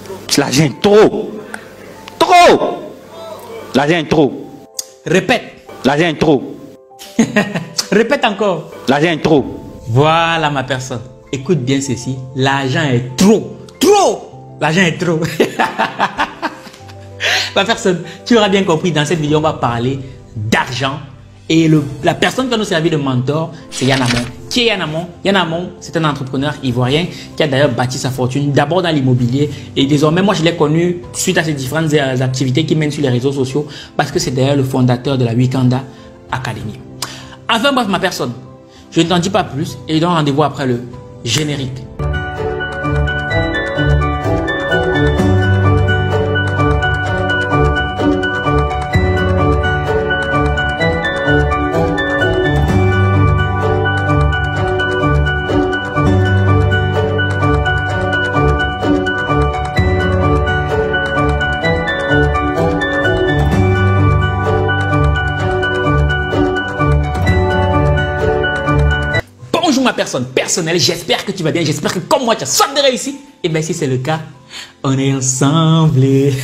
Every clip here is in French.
L'argent est trop. Trop. L'argent est trop. Répète. L'argent est trop. Répète encore. L'argent est trop. Voilà ma personne. Écoute bien ceci. L'argent est trop. Trop. L'argent est trop. Ma personne, tu auras bien compris, dans cette vidéo, on va parler d'argent. Et la personne qui va nous servir de mentor, c'est Yann Amon. Qui est Yann Amon? Yann Amon, c'est un entrepreneur ivoirien qui a d'ailleurs bâti sa fortune d'abord dans l'immobilier. Et désormais, moi, je l'ai connu suite à ses différentes activités qu'il mène sur les réseaux sociaux parce que c'est d'ailleurs le fondateur de la Wikanda Academy. Enfin bref, ma personne, je ne t'en dis pas plus et je donne rendez-vous après le générique. Bonjour ma personne personnelle, j'espère que tu vas bien, j'espère que comme moi tu as soif de réussir. Et bien si c'est le cas, on est ensemble.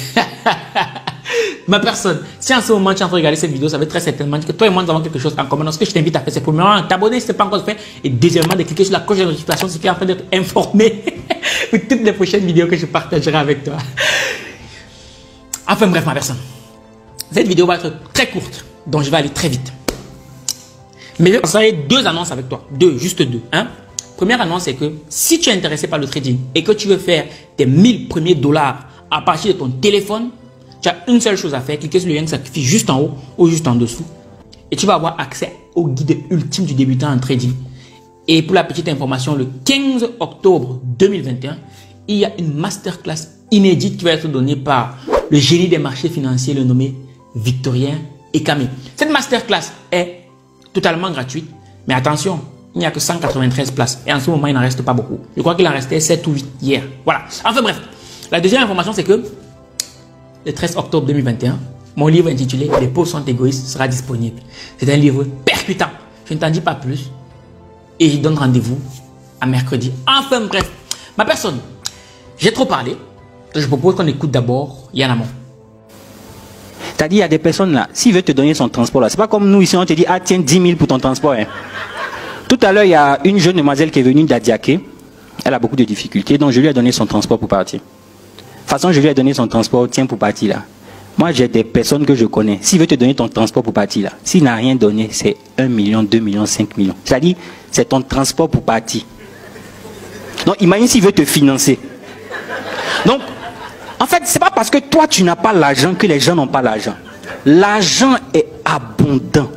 Ma personne, si en ce moment tu es en train de regarder cette vidéo, ça veut très certainement dire que toi et moi nous avons quelque chose en commun. Donc ce que je t'invite à faire, c'est premièrement t'abonner si ce n'est pas encore fait et deuxièmement de cliquer sur la cloche de notification si tu es en train d'être informé pour toutes les prochaines vidéos que je partagerai avec toi. Enfin bref ma personne, cette vidéo va être très courte, donc je vais aller très vite. Mais je vais passer deux annonces avec toi. Juste deux. Hein? Première annonce, c'est que si tu es intéressé par le trading et que tu veux faire tes 1000 premiers dollars à partir de ton téléphone, tu as une seule chose à faire. Cliquez sur le lien qui s'affiche juste en haut ou juste en dessous. Et tu vas avoir accès au guide ultime du débutant en trading. Et pour la petite information, le 15 octobre 2021, il y a une masterclass inédite qui va être donnée par le génie des marchés financiers, le nommé Victorien Ekame. Cette masterclass est totalement gratuite, mais attention, il n'y a que 193 places et en ce moment il n'en reste pas beaucoup. Je crois qu'il en restait 7 ou 8 hier. Voilà. Enfin bref, la deuxième information c'est que le 13 octobre 2021, mon livre intitulé Les pauvres sont égoïstes sera disponible. C'est un livre percutant. Je ne t'en dis pas plus et je donne rendez-vous à mercredi. Enfin bref, ma personne, j'ai trop parlé. Je propose qu'on écoute d'abord Yann Amon. T'as dit, il y a des personnes là, s'il veut te donner son transport là, c'est pas comme nous ici, on te dit, ah tiens, 10 000 pour ton transport. Hein. Tout à l'heure, il y a une jeune demoiselle qui est venue d'Adiaké. Elle a beaucoup de difficultés, donc je lui ai donné son transport pour partir. De toute façon, je lui ai donné son transport, tiens, pour partir là. Moi, j'ai des personnes que je connais. S'il veut te donner ton transport pour partir là, s'il n'a rien donné, c'est 1 million, 2 millions, 5 millions. C'est-à-dire, c'est ton transport pour partir. Donc, imagine s'il veut te financer. Donc, en fait, c'est pas parce que toi tu n'as pas l'argent que les gens n'ont pas l'argent. L'argent est abondant.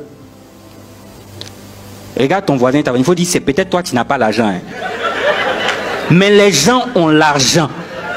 Regarde ton voisin, il faut dire c'est peut-être toi qui n'as pas l'argent. Hein. Mais les gens ont l'argent.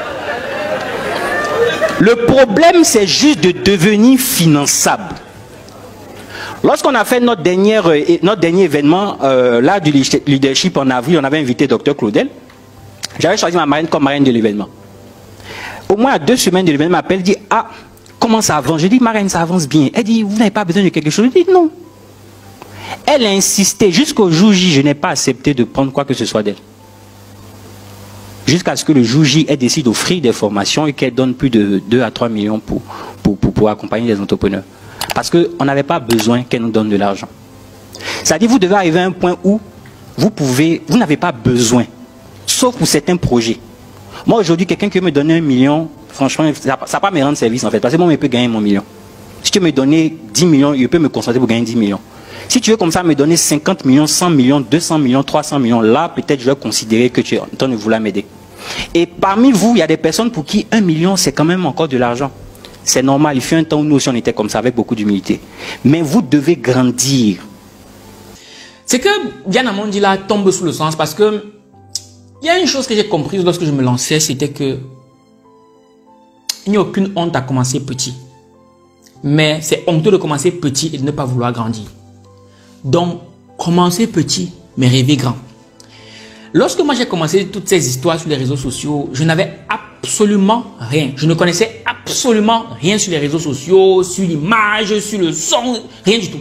Le problème c'est juste de devenir finançable. Lorsqu'on a fait notre dernier événement là du leadership en avril, on avait invité Dr Claudel. J'avais choisi ma marraine comme marraine de l'événement. Au moins à 2 semaines de l'événement, elle m'appelle, dit, ah, comment ça avance? Je dis, marraine, ça avance bien. Elle dit, vous n'avez pas besoin de quelque chose? Je dis, non. Elle a insisté, jusqu'au jour J, je n'ai pas accepté de prendre quoi que ce soit d'elle. Jusqu'à ce que le jour J, elle décide d'offrir des formations et qu'elle donne plus de 2 à 3 millions pour accompagner les entrepreneurs. Parce qu'on n'avait pas besoin qu'elle nous donne de l'argent. C'est-à-dire, vous devez arriver à un point où vous n'avez pas besoin, sauf pour certains projets. Moi, aujourd'hui, quelqu'un qui veut me donner 1 million, franchement, ça ne va pas me rendre service, en fait. Parce que moi, je peux gagner mon million. Si tu veux me donner 10 millions, je peux me concentrer pour gagner 10 millions. Si tu veux comme ça me donner 50 millions, 100 millions, 200 millions, 300 millions, là, peut-être, je vais considérer que tu es en train de vouloir m'aider. Et parmi vous, il y a des personnes pour qui 1 million, c'est quand même encore de l'argent. C'est normal. Il fait un temps où nous aussi, on était comme ça, avec beaucoup d'humilité. Mais vous devez grandir. C'est que Yann Amon dit là tombe sous le sens parce que il y a une chose que j'ai comprise lorsque je me lançais, c'était que il n'y a aucune honte à commencer petit. Mais c'est honteux de commencer petit et de ne pas vouloir grandir. Donc, commencez petit, mais rêvez grand. Lorsque moi j'ai commencé toutes ces histoires sur les réseaux sociaux, je n'avais absolument rien. Je ne connaissais absolument rien sur les réseaux sociaux, sur l'image, sur le son, rien du tout.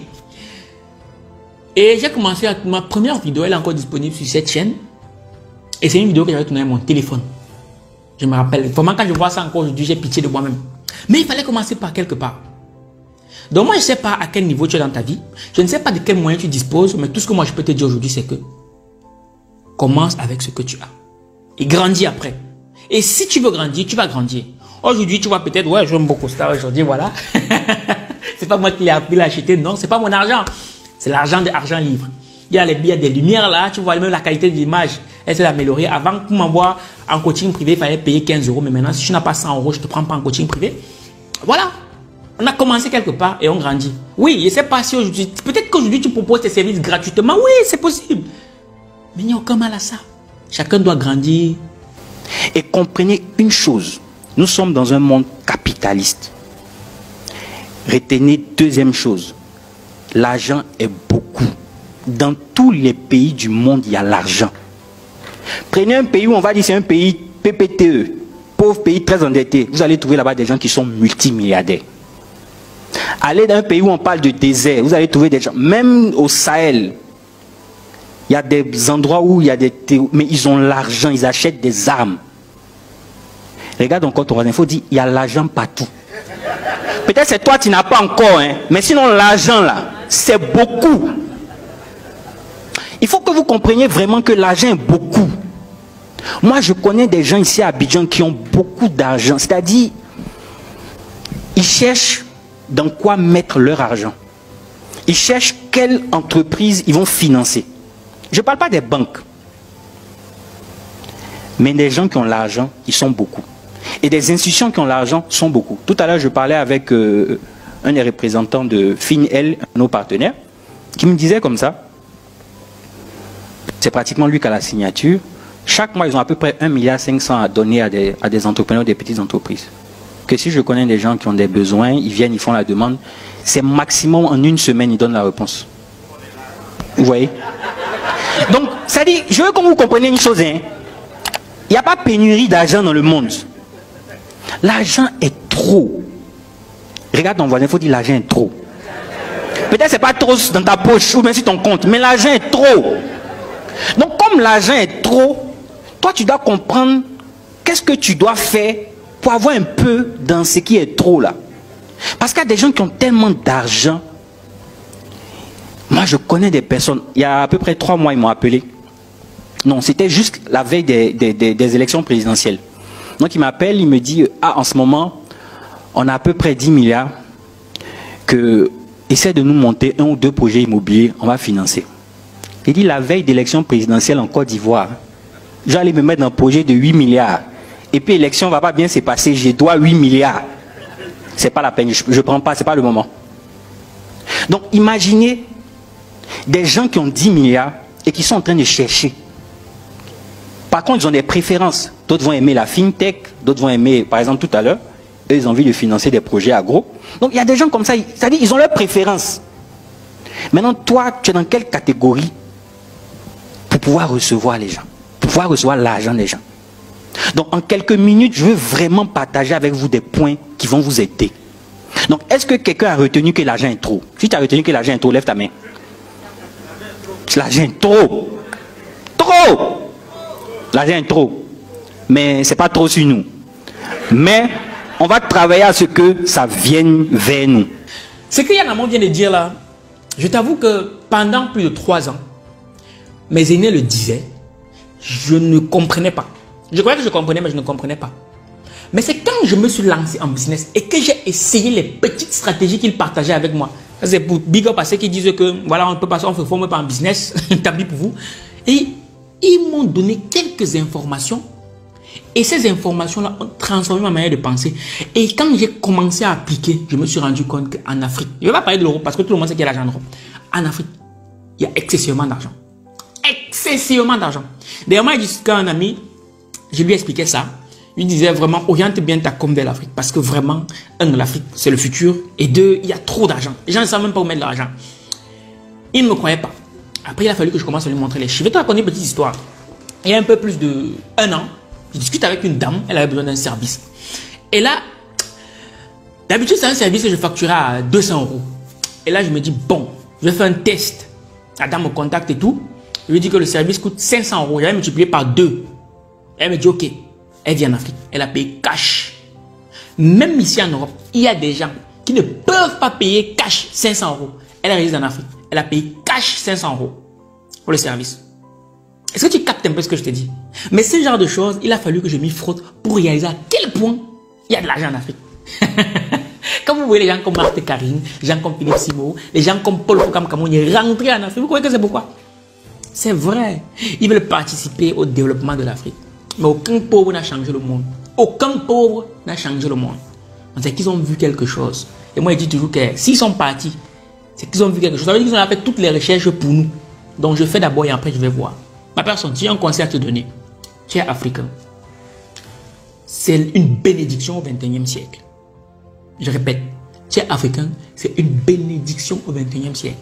Et j'ai commencé ma première vidéo, elle est encore disponible sur cette chaîne. Et c'est une vidéo que j'avais tournée avec mon téléphone. Je me rappelle. Vraiment, quand je vois ça encore aujourd'hui, j'ai pitié de moi-même. Mais il fallait commencer par quelque part. Donc moi, je ne sais pas à quel niveau tu es dans ta vie. Je ne sais pas de quels moyens tu disposes. Mais tout ce que moi, je peux te dire aujourd'hui, c'est que commence avec ce que tu as. Et grandis après. Et si tu veux grandir, tu vas grandir. Aujourd'hui, tu vois peut-être, ouais, j'aime beaucoup ça aujourd'hui, voilà. C'est pas moi qui l'ai appris à acheter, non, c'est pas mon argent. C'est l'argent de Argent Livre. Il y a des lumières là, tu vois même la qualité de l'image, elle s'est améliorée. Avant, pour m'envoyer en coaching privé, il fallait payer 15 €. Mais maintenant, si tu n'as pas 100 €, je ne te prends pas en coaching privé. Voilà. On a commencé quelque part et on grandit. Oui, je ne sais pas si aujourd'hui, peut-être qu'aujourd'hui tu proposes tes services gratuitement. Oui, c'est possible. Mais il n'y a aucun mal à ça. Chacun doit grandir. Et comprenez une chose, nous sommes dans un monde capitaliste. Retenez deuxième chose, l'argent est beaucoup. Dans tous les pays du monde, il y a l'argent. Prenez un pays où on va dire c'est un pays PPTE, pauvre pays très endetté. Vous allez trouver là-bas des gens qui sont multimilliardaires. Allez dans un pays où on parle de désert, vous allez trouver des gens, même au Sahel, il y a des endroits où il y a des... Mais ils ont l'argent, ils achètent des armes. Regarde encore ton voisin, il faut dire, il y a l'argent partout. Peut-être c'est toi, tu n'as pas encore, hein, mais sinon l'argent là, c'est beaucoup. Il faut que vous compreniez vraiment que l'argent est beaucoup. Moi, je connais des gens ici à Abidjan qui ont beaucoup d'argent. C'est-à-dire, ils cherchent dans quoi mettre leur argent. Ils cherchent quelle entreprise ils vont financer. Je ne parle pas des banques. Mais des gens qui ont l'argent, ils sont beaucoup. Et des institutions qui ont l'argent sont beaucoup. Tout à l'heure, je parlais avec un des représentants de FinL, nos partenaires, qui me disait comme ça, c'est pratiquement lui qui a la signature. Chaque mois, ils ont à peu près 1,5 milliard à donner à des entrepreneurs, des petites entreprises. Que si je connais des gens qui ont des besoins, ils viennent, ils font la demande, c'est maximum en une semaine, ils donnent la réponse. Vous voyez? Donc, ça dit, je veux que vous compreniez une chose, hein. Il n'y a pas pénurie d'argent dans le monde. L'argent est trop. Regarde ton voisin, il faut dire l'argent est trop. Peut-être c'est pas trop dans ta poche ou même sur ton compte, mais l'argent est trop. Donc comme l'argent est trop, toi tu dois comprendre qu'est-ce que tu dois faire pour avoir un peu dans ce qui est trop là. Parce qu'il y a des gens qui ont tellement d'argent. Moi je connais des personnes, il y a à peu près 3 mois ils m'ont appelé. Non, c'était juste la veille des élections présidentielles. Donc il m'appelle, il me dit, ah en ce moment, on a à peu près 10 milliards que essaie de nous monter 1 ou 2 projets immobiliers, on va financer. Il dit la veille d'élection présidentielle en Côte d'Ivoire, j'allais me mettre dans un projet de 8 milliards. Et puis l'élection ne va pas bien se passer, je dois 8 milliards. C'est pas la peine, je ne prends pas, c'est pas le moment. Donc imaginez des gens qui ont 10 milliards et qui sont en train de chercher. Par contre, ils ont des préférences. D'autres vont aimer la fintech, d'autres vont aimer, par exemple tout à l'heure, eux, ils ont envie de financer des projets agro. Donc il y a des gens comme ça, c'est-à-dire ils ont leurs préférences. Maintenant, toi, tu es dans quelle catégorie pour pouvoir recevoir les gens, pour pouvoir recevoir l'argent des gens? Donc en quelques minutes, je veux vraiment partager avec vous des points qui vont vous aider. Donc est-ce que quelqu'un a retenu que l'argent est trop? Si tu as retenu que l'argent est trop, lève ta main. L'argent est trop. Trop! L'argent est trop. Mais ce n'est pas trop sur nous. Mais on va travailler à ce que ça vienne vers nous. Ce que Yann Amon vient de dire là, je t'avoue que pendant plus de 3 ans, mes aînés le disaient, je ne comprenais pas. Je croyais que je comprenais, mais je ne comprenais pas. Mais c'est quand je me suis lancé en business et que j'ai essayé les petites stratégies qu'ils partageaient avec moi. C'est pour big up à ceux qui disent que voilà, on ne peut pas, on ne se forme pas en business, établi pour vous. Et ils m'ont donné quelques informations. Et ces informations-là ont transformé ma manière de penser. Et quand j'ai commencé à appliquer, je me suis rendu compte qu'en Afrique, je ne vais pas parler de l'Europe parce que tout le monde sait qu'il y a l'argent en Europe. En Afrique, il y a excessivement d'argent. Excessivement d'argent. D'ailleurs, moi, jusqu'à un ami, je lui expliquais ça. Il disait vraiment, oriente bien ta com vers l'Afrique. Parce que vraiment, l'Afrique, c'est le futur. Et 2, il y a trop d'argent. Les gens ne savent même pas où mettre l'argent. Il ne me croyait pas. Après, il a fallu que je commence à lui montrer les chiffres. Je vais te raconter une petite histoire. Il y a un peu plus d'1 an, je discute avec une dame, elle avait besoin d'un service. Et là, d'habitude, c'est un service que je facturais à 200 €. Et là, je me dis, bon, je vais faire un test. La dame me contacte et tout. Je lui dis que le service coûte 500 €. J'avais multiplié par 2. Elle me dit, ok. Elle vit en Afrique, elle a payé cash. Même ici en Europe, il y a des gens qui ne peuvent pas payer cash 500 euros. Elle réside en Afrique, elle a payé cash 500 euros pour le service. Est-ce que tu captes un peu ce que je te dis? Mais ce genre de choses, il a fallu que je m'y frotte pour réaliser à quel point il y a de l'argent en Afrique. Quand vous voyez les gens comme Marthe Karine, les gens comme Philippe Simo, les gens comme Paul Fokam Kamouni rentrer en Afrique, vous croyez que c'est pourquoi? C'est vrai. Ils veulent participer au développement de l'Afrique. Mais aucun pauvre n'a changé le monde. Aucun pauvre n'a changé le monde. C'est qu'ils ont vu quelque chose. Et moi, je dis toujours que s'ils sont partis, c'est qu'ils ont vu quelque chose. Ça veut dire qu'ils ont fait toutes les recherches pour nous. Donc, je fais d'abord et après, je vais voir. Ma personne, tu as un conseil à te donner. Tu es africain. C'est une bénédiction au XXIe siècle. Je répète, tu es africain, c'est une bénédiction au XXIe siècle.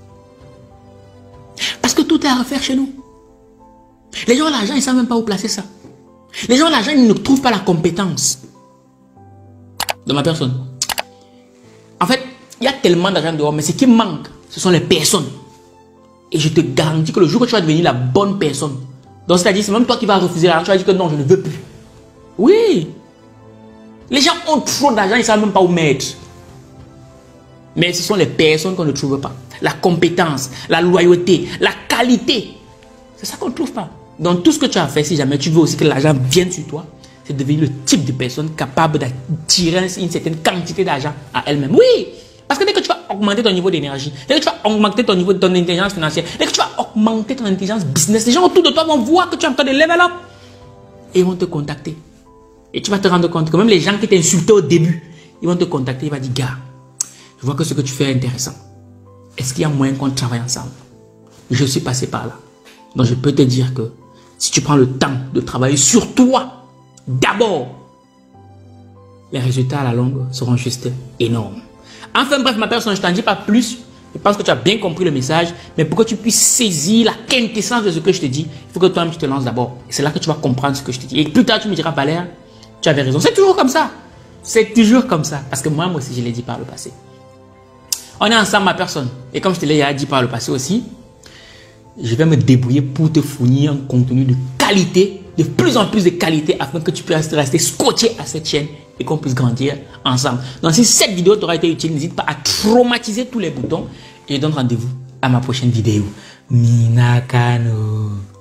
Parce que tout est à refaire chez nous. Les gens, l'argent, ils ne savent même pas où placer ça. Les gens, l'argent, ils ne trouvent pas la compétence de ma personne. En fait, il y a tellement d'argent dehors, mais ce qui manque, ce sont les personnes. Et je te garantis que le jour où tu vas devenir la bonne personne, donc c'est-à-dire, c'est même toi qui vas refuser l'argent, tu vas dire que non, je ne veux plus. Oui. Les gens ont trop d'argent, ils ne savent même pas où mettre. Mais ce sont les personnes qu'on ne trouve pas. La compétence, la loyauté, la qualité. C'est ça qu'on ne trouve pas. Donc tout ce que tu as fait, si jamais tu veux aussi que l'argent vienne sur toi, c'est devenir le type de personne capable d'attirer une certaine quantité d'argent à elle-même. Oui, parce que dès que tu vas augmenter ton niveau d'énergie, dès que tu vas augmenter ton niveau de ton intelligence financière, dès que tu vas augmenter ton intelligence business, les gens autour de toi vont voir que tu es en train de level up et ils vont te contacter. Et tu vas te rendre compte que même les gens qui t'insultaient au début, ils vont te contacter, ils vont dire, gars, je vois que ce que tu fais est intéressant. Est-ce qu'il y a moyen qu'on travaille ensemble? Je suis passé par là. Donc je peux te dire que si tu prends le temps de travailler sur toi, d'abord, les résultats à la longue seront juste énormes. Enfin bref, ma personne, je ne t'en dis pas plus. Je pense que tu as bien compris le message. Mais pour que tu puisses saisir la quintessence de ce que je te dis, il faut que toi-même tu te lances d'abord. Et c'est là que tu vas comprendre ce que je te dis. Et plus tard, tu me diras, Valère, tu avais raison. C'est toujours comme ça. C'est toujours comme ça. Parce que moi aussi, je l'ai dit par le passé. On est ensemble, ma personne. Et comme je te l'ai dit par le passé aussi, je vais me débrouiller pour te fournir un contenu de qualité, de plus en plus de qualité, afin que tu puisses rester scotché à cette chaîne et qu'on puisse grandir ensemble. Donc si cette vidéo t'aura été utile, n'hésite pas à traumatiser tous les boutons et je donne rendez-vous à ma prochaine vidéo. Minakano.